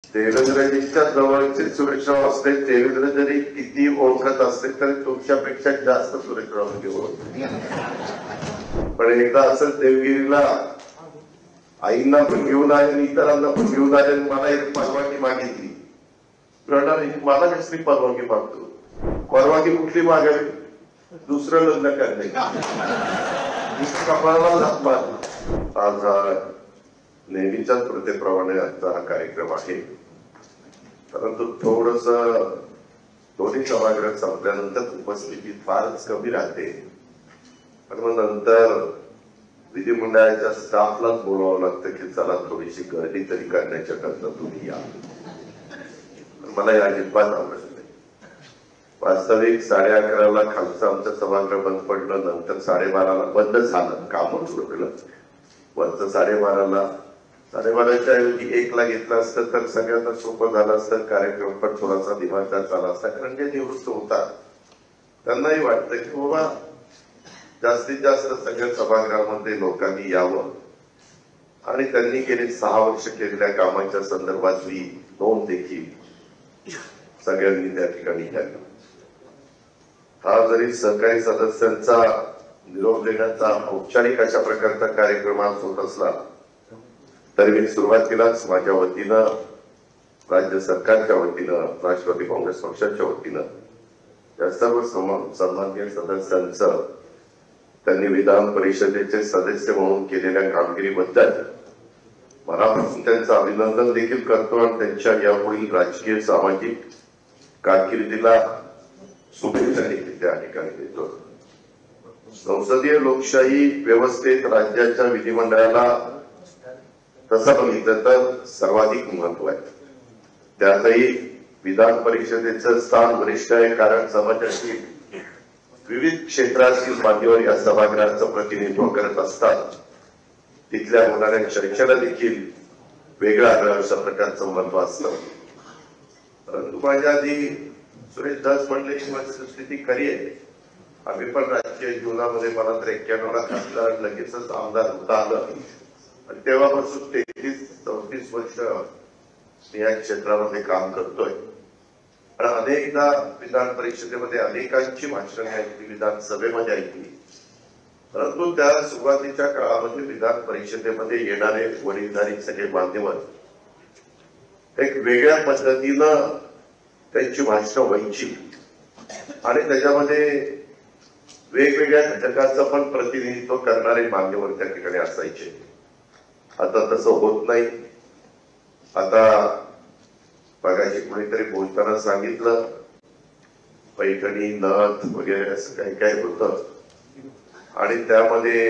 देवेंद्रजींच्या जवळचे सुरेशराव असते. देवेंद्र जरी किती ओळखत असते तरी तुमच्यापेक्षा जास्त सुरेशराव ओळखते. पण एकदा असंच देवगिरीला आईंना पण घेऊन आले आणि इतरांना पण घेऊन आले आणि मला एक परवानगी मागितली. मला कसली परवानगी मागतो? परवानगी कुठली मागावी? दुसरं लग्न करणे. आज नेहमीच्याच प्रथेप्रमाणे आजचा हा कार्यक्रम आहे. परंतु थोडस दोन्ही सभागृह संपल्यानंतर उपस्थिती फारच कमी राहते. पण मग नंतर विधिमंडळाच्या स्टाफलाच बोलावं लागतं की चला थोडीशी गर्दी तरी करण्याच्या करता तुम्ही या. मला या अजिबात आवडत नाही. वास्तविक 11:30ला खालचं आमचं सभागृह बंद पडलं. नंतर 12:30ला बंद झालं, काम सुरू. वरचं 12:30च्या ऐवजी 1ला घेतलं असतं तर सगळ्यांना सोपं झालं असतं. कार्यक्रम पण थोडासा दिमागदार झाला असता. कारण जे निवृत्त होतात त्यांनाही वाटतं की बाबा जास्तीत जास्त सगळ्या सभागृहामध्ये लोकांनी यावं आणि त्यांनी गेली 6 वर्ष केलेल्या कामाच्या संदर्भातली नोंद देखील सगळ्यांनी त्या ठिकाणी घ्यावी. हा जरी सहकारी सदस्यांचा निरोप देण्याचा औपचारिक अशा प्रकारचा कार्यक्रम आज होत असला तरी मी सुरुवातीलाच माझ्या वतीनं, राज्य सरकारच्या वतीनं, राष्ट्रवादी काँग्रेस पक्षाच्या वतीनं या सर्व सन्माननीय सदस्यांचं त्यांनी विधान परिषदेचे सदस्य म्हणून केलेल्या कामगिरीबद्दल मनापासून त्यांचं अभिनंदन देखील करतो आणि त्यांच्या यापुढील राजकीय सामाजिक कारकिर्दीला शुभेच्छा देखील त्या ठिकाणी देतो. संसदीय लोकशाही व्यवस्थेत राज्याच्या विधिमंडळाला तसं बघितलं तर सर्वाधिक महत्व आहे. त्यातही विधान परिषदेचं स्थान वरिष्ठ आहे. कारण समाजातील विविध क्षेत्रातील मान्यवर या सभागृहाचं प्रतिनिधित्व करत असतात. तिथल्या होणाऱ्या चर्चेला देखील वेगळ्या अशा प्रकारचं महत्व असतं. परंतु माझ्या आधी सुरेश दास म्हणले की स्थिती खरी आहे. आम्ही पण राजकीय जीवनामध्ये मला तर 91ला खासदार लगेचच आमदार होता आलं आणि तेव्हापासून 33-34 वर्ष मी या क्षेत्रामध्ये काम करतोय. पण अनेकदा विधान परिषदेमध्ये अनेकांची भाषणे ऐकली, विधानसभेमध्ये ऐकली. परंतु त्या सुरुवातीच्या काळामध्ये विधान परिषदेमध्ये येणारे वडीलधारी सगळे मान्यवर एक वेगळ्या पद्धतीनं त्यांची भाषणं व्हायची आणि त्याच्यामध्ये वेगवेगळ्या घटकाचं पण प्रतिनिधित्व करणारे मान्यवर त्या ठिकाणी असायचे. आता तसं होत नाही. आता बघायची कोणीतरी बोलताना सांगितलं पैठणी, नथ वगैरे असं काही काय होतं आणि त्यामध्ये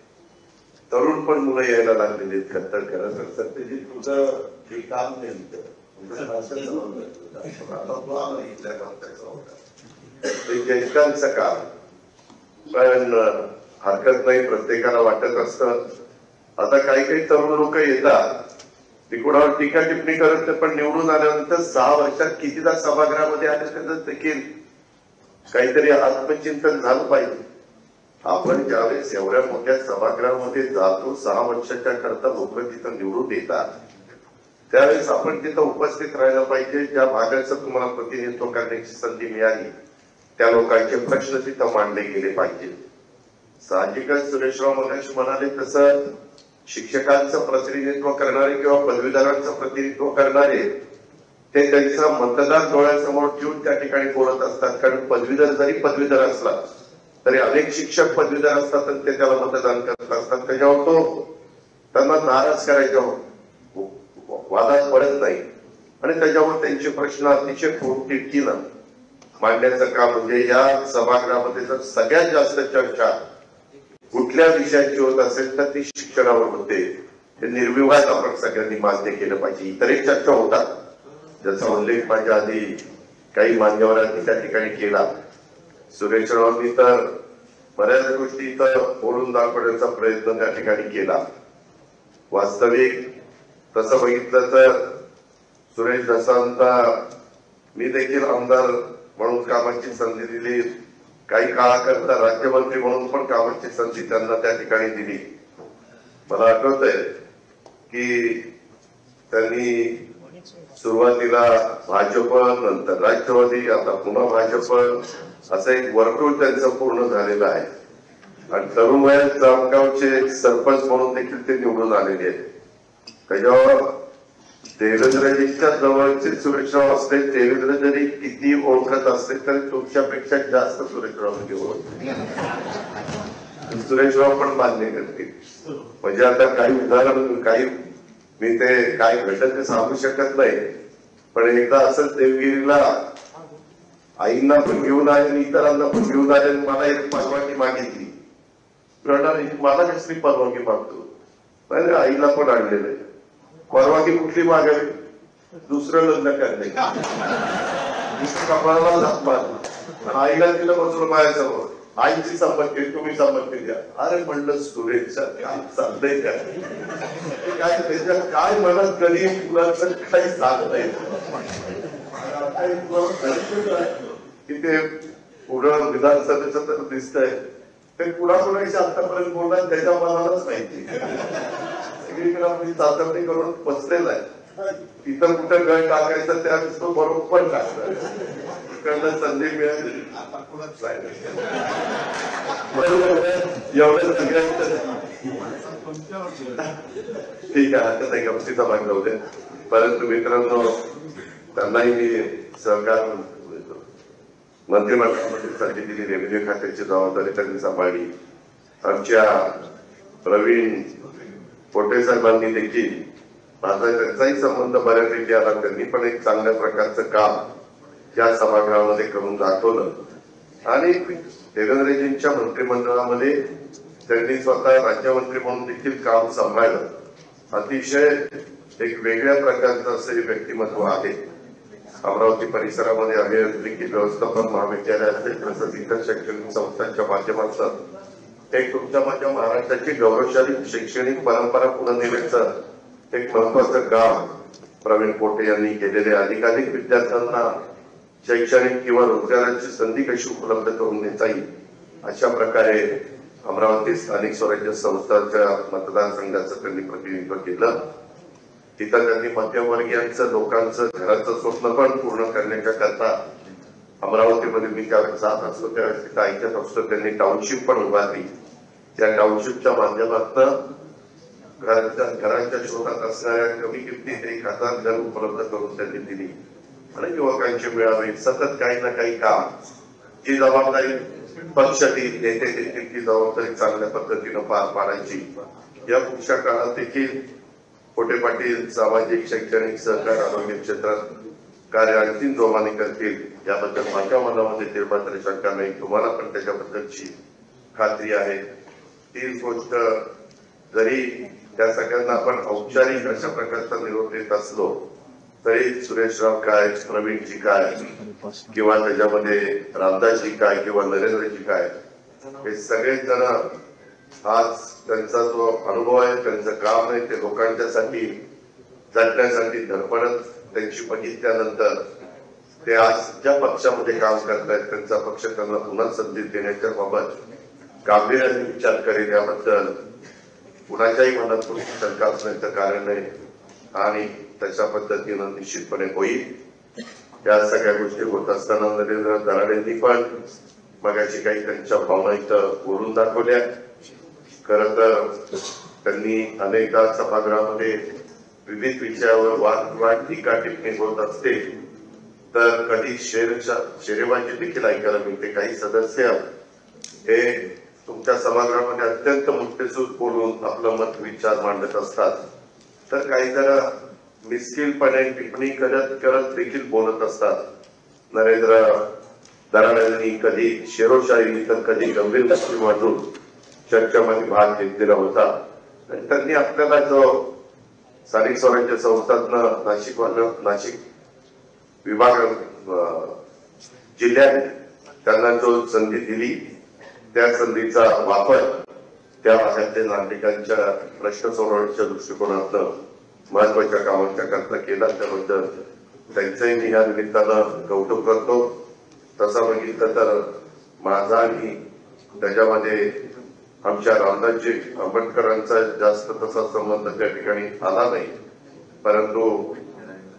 तरुण पण मुलं यायला लागलेली खतर करत असतात. त्याची तुझं हे काम नेमकं ज्येष्ठांचं काम. पण हरकत नाही, प्रत्येकाला वाटत असतं. आता काही तरुण लोक येतात ती कोणावर टीका टिप्पणी करत पण निवडून आल्यानंतर 6 वर्षात कितीदा सभागृहामध्ये आले त्याचं देखील काहीतरी आत्मचिंतन झालं पाहिजे. आपण ज्यावेळेस एवढ्या मोठ्या सभागृहामध्ये जातो, 6 वर्षाच्या करता लोक तिथं निवडून येतात, त्यावेळेस आपण तिथं उपस्थित राहायला पाहिजे. ज्या भागाचं तुम्हाला प्रतिनिधित्व करण्याची संधी मिळाली त्या लोकांचे प्रश्न तिथं मांडले गेले पाहिजे. साहजिकच सुरेशराव मगाशी म्हणाले तसं शिक्षकांचं प्रतिनिधित्व करणारे किंवा पदवीधरांचं प्रतिनिधित्व करणारे ते त्यांचा मतदार डोळ्यासमोर ठेवून त्या ठिकाणी बोलत असतात. कारण पदवीधर जरी पदवीधर असला तरी अनेक शिक्षक पदवीधर असतात आणि ते त्याला मतदान करत असतात. त्याच्यावर तो त्यांना नाराज करायचा वादात पडत नाही आणि त्याच्यावर त्यांचे प्रश्न अतिशय पोटतिडकीनं मांडण्याचं काम. म्हणजे या सभागृहामध्ये जर सगळ्यात जास्त चर्चा कुठल्या विषयाची होत असेल तर ती शिक्षणावर होते. हे निर्विवाद आपण सगळ्यांनी मान्य केलं पाहिजे. इतरही चर्चा होतात ज्याचा उल्लेख माझ्या आधी काही मान्यवरांनी त्या ठिकाणी केला. सुरेशरावांनी तर बऱ्याच गोष्टी इथं बोलून दाखवण्याचा प्रयत्न त्या ठिकाणी केला. वास्तविक तसं बघितलं तर सुरेश दासांना मी देखील आमदार म्हणून कामाची संधी दिली. काही काळाकरता राज्यमंत्री म्हणून पण कामाची संधी त्यांना त्या ठिकाणी दिली. मला आठवत आहे की त्यांनी सुरुवातीला भाजप, नंतर राष्ट्रवादी, आता पुन्हा भाजप, असं एक वर्तुळ त्यांचं पूर्ण झालेलं आहे. आणि तरुण वयात जामगावचे सरपंच म्हणून देखील ते निवडून आलेले आहेत. त्याच्यावर देवेंद्रजींच्या जवळचे सुरेशराव असले, देवेंद्र जरी किती ओळखत असले तरी तुमच्यापेक्षा जास्त सुरेशरावांची ओळख सुरेशराव पण मान्य करतील. म्हणजे आता काही उदाहरण, काही मी ते काय घडलं ते सांगू शकत नाही, पण एकदा असंच देवगिरीला आईंना पण घेऊन आले आणि इतरांना पण घेऊन आले आणि मला एक परवानगी मागितली. मला कसली परवानगी मागतो, नाही आईला पण आणलेलं आहे. परवानगी कुठली मागावी, दुसरं लग्न करणे, कपाळाला आईला तिला बसवलं माझ्यासमोर, आईची संमती तुम्ही संमती द्या. अरे म्हणलं सुरेश काय चाललंय काय त्याच्या काय म्हणत कधी मुलाचं काही सांगता येत तिथे पुढं विधानसभेचं तर दिसतंय ते कुणाकुणाशी आतापर्यंत बोलणार त्याच्या मनालाच माहिती. सगळीकडे चाचपणी करून बसलेला आहे. तिथं कुठं गळ टाकायचं त्या तो बरोबर टाकतो. इकडनं संधी मिळाली एवढं सगळ्यांचं ठीक आहे. आता काही गमतीचा भाग नव्हते, परंतु मित्रांनो त्यांनाही मी सहकार मंत्रिमंडळामध्ये संधी दिली. रेव्हेन्यू खात्याची जबाबदारी त्यांनी सांभाळली. आमच्या प्रवीण पोटे साहेबांनी देखील माझा त्यांचाही संबंध बऱ्यापैकी आला. त्यांनी पण एक चांगल्या प्रकारचं काम या सभागृहामध्ये करून दाखवलं. आणि देवेंद्रजींच्या मंत्रिमंडळामध्ये त्यांनी स्वतः राज्यमंत्री म्हणून देखील काम सांभाळलं. अतिशय एक वेगळ्या प्रकारचं असे व्यक्तिमत्व आहे. अमरावती परिसरामध्ये अभियांत्रिकी व्यवस्थापन महाविद्यालय असेल, तसंच इतर शैक्षणिक संस्थांच्या माध्यमातून एक तुमच्या माझ्या महाराष्ट्राची गौरवशाली शैक्षणिक परंपरा पुढे नेण्याचं एक महत्वाचं काम प्रवीण पोटे यांनी केलेले. अधिकाधिक विद्यार्थ्यांना शैक्षणिक किंवा रोजगाराची संधी कशी उपलब्ध करून देता येईल अशा प्रकारे अमरावती स्थानिक स्वराज्य संस्थांच्या मतदारसंघाचं त्यांनी प्रतिनिधित्व केलं. तिथं त्यांनी मध्यमवर्गीयांचं लोकांचं घराचं स्वप्न पण पूर्ण करण्याच्या करता अमरावतीमध्ये मी त्यावेळेस जात असतो त्यावेळेस तिथं ऐकत असतो. त्यांनी टाउनशिप पण उभारली. त्या टाउनशिपच्या माध्यमातून घराच्या शोधात असणाऱ्या कमी किमतीत 1000 घर उपलब्ध करून त्यांनी दिली. आणि युवकांचे मेळावे सतत काही ना काही काम, जी जबाबदारी पक्ष नेते देखील ती जबाबदारी चांगल्या पद्धतीनं पार पाडायची. या पुढच्या काळात देखील पोटे पाटील सामाजिक शैक्षणिक सहकार आरोग्य क्षेत्रात कार्य आणखी जोमाने करतील याबद्दल माझ्या मनामध्ये निर्मात्र शंका नाही. तुम्हाला पण त्याच्याबद्दलची खात्री आहे. ती गोष्ट जरी त्या सगळ्यांना आपण औपचारिक अशा प्रकारचा निरोप देत असलो तरी सुरेशराव काय, प्रवीणजी काय, किंवा त्याच्यामध्ये रामदासजी काय किंवा नरेंद्रजी काय, हे सगळेच जण आज त्यांचा जो अनुभव आहे, त्यांचं काम आहे, ते लोकांच्यासाठी जगण्यासाठी धडपडत त्यांची बघितल्यानंतर ते आज ज्या पक्षामध्ये काम करतायत त्यांचा पक्ष त्यांना पुन्हा संधी देण्याच्या बाबत गांभीर्याने विचार करेल याबद्दल कुणाच्याही मनात शंका असण्याचं कारण नाही. आणि तशा पद्धतीनं निश्चितपणे होईल. या सगळ्या गोष्टी होत असताना नरेंद्र दराडेंनी पण मगाशी काही त्यांच्या भावना इथं बोलून दाखवल्या. खरं तर त्यांनी अनेकदा सभागृहामध्ये विविध विषयावर वादविवाद टीका टिप्पणी होत असते तर कधी शेरेबाजी देखील ऐकायला मिळते. काही सदस्य हे तुमच्या सभागृहामध्ये अत्यंत मुद्देसूद बोलून आपलं मत विचार मांडत असतात, तर काही जण मिस्किलपणे टिप्पणी करत देखील बोलत असतात. नरेंद्र दराडेंनी कधी शेरोशाही तर कधी गंभीर गोष्टी मांडून चर्चेमध्ये भाग घेतलेला होता. आणि त्यांनी आपल्याला जो स्थानिक स्वराज्य संस्थांना नाशिक विभाग जिल्ह्यात त्यांना जो संधी दिली त्या संधीचा वापर त्या भागातील नागरिकांच्या प्रश्न सोडवण्याच्या दृष्टिकोनातून महत्वाच्या कामांच्या करता केला. त्याबद्दल त्यांचंही मी या निमित्तानं कौतुक करतो. तसं बघितलं तर माझा आणि त्याच्यामध्ये आमच्या रामदासजी आंबेडकरांचा जास्त तसा संबंध त्या ठिकाणी आला नाही, परंतु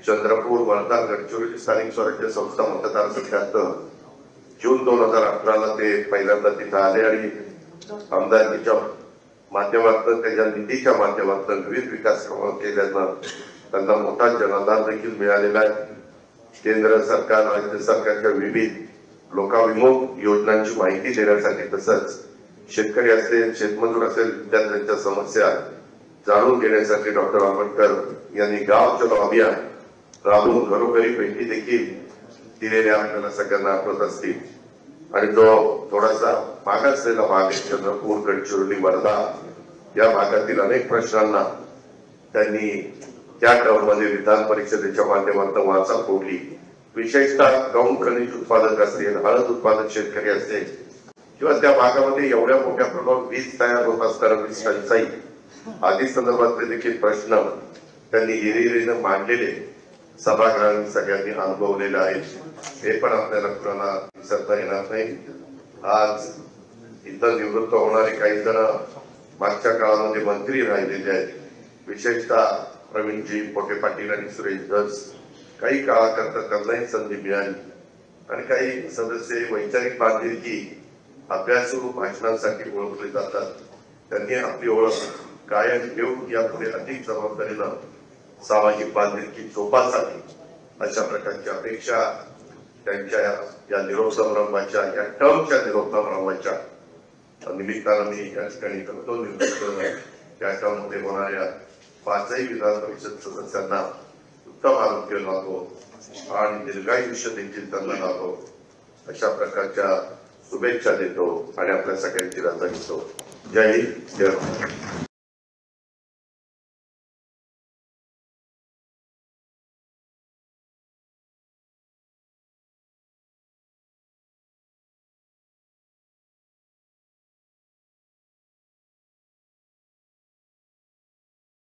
चंद्रपूर, वर्धा, गडचिरोली स्थानिक स्वराज्य संस्था मतदारसंघात जून 2018ला ते पहिल्यांदा तिथं आले आणि आमदारकीच्या माध्यमातून त्याच्या निधीच्या माध्यमातून विविध विकास कामं केल्यानं त्यांना मोठा जनाधार देखील मिळालेला आहे. केंद्र सरकार, राज्य सरकारच्या विविध लोकाभिमुख योजनांची माहिती देण्यासाठी तसंच शेतकरी असेल, शेतमजूर असेल, विद्यार्थ्यांच्या समस्या जाणून घेण्यासाठी डॉक्टर आंबेडकर यांनी गाव चलो अभियान राबवून घरोघरी भेटी देखील दिलेल्या आपल्याला सगळ्यांना आठवत असतील. आणि जो थोडासा मागासलेला भाग आहे चंद्रपूर, गडचिरोली, वर्धा या भागातील अनेक प्रश्नांना त्यांनी त्या टर्ममध्ये विधान परिषदेच्या माध्यमातून वाचा फोडली. विशेषतः गौण खनिज उत्पादक असेल, हळद उत्पादक शेतकरी असेल किंवा त्या भागामध्ये एवढ्या मोठ्या प्रमाणात वीज तयार होत असताना वीज टंचाई आदी संदर्भातले देखील प्रश्न त्यांनी हिरिरीने मांडलेले सभागृहांनी सगळ्यांनी अनुभवलेले आहेत. हे पण आपल्याला कुणाला विसरता येणार नाही. आज इथं निवृत्त होणारे काही जण मागच्या काळामध्ये मंत्री राहिलेले आहेत. विशेषतः प्रवीणजी पोटे पाटील आणि सुरेश धस काही काळाकरता त्यांनाही संधी मिळाली आणि काही सदस्य वैचारिक बांधिलकी अभ्यासू भाषणांसाठी ओळखले जातात. त्यांनी आपली ओळख कायम ठेवून यापुढे अधिक जबाबदारीनं सामाजिक बांधिलकी जोपासावी अशा प्रकारची अपेक्षा त्यांच्या या निरोप समारंभाच्या या टर्मच्या निरोप समारंभाच्या निमित्तानं मी या ठिकाणी करतो. त्या टर्ममध्ये होणाऱ्या 5ही विधान परिषद सदस्यांना उत्तम आरोग्य लाभो आणि दीर्घायुष्य देखील त्यांना लाभो अशा प्रकारच्या शुभेच्छा देतो आणि आपल्या सगळ्यांची रजा घेतो. जय हिंद, जय महाराष्ट्र.